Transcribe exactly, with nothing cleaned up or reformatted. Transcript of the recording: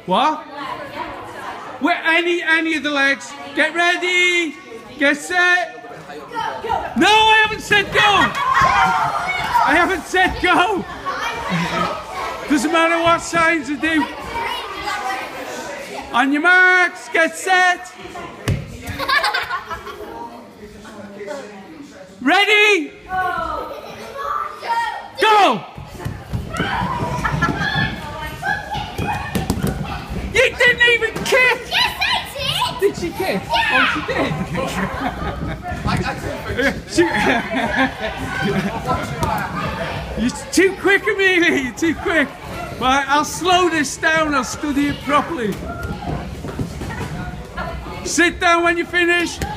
What? Where any any of the legs? Get ready. Get set. No, I haven't said go. I haven't said go. Doesn't matter what signs I do. On your marks, get set. Ready? Go! You didn't even kick! Yes, I did! Did she kick? Yeah. Oh, she did? You're too quick, Amelia, you're too quick. Right, I'll slow this down, I'll study it properly. Sit down when you finish.